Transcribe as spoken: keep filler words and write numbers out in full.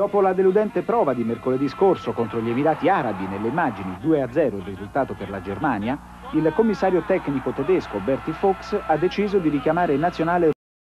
Dopo la deludente prova di mercoledì scorso contro gli Emirati Arabi, nelle immagini due a zero il risultato per la Germania, il commissario tecnico tedesco Berti Fuchs ha deciso di richiamare in nazionale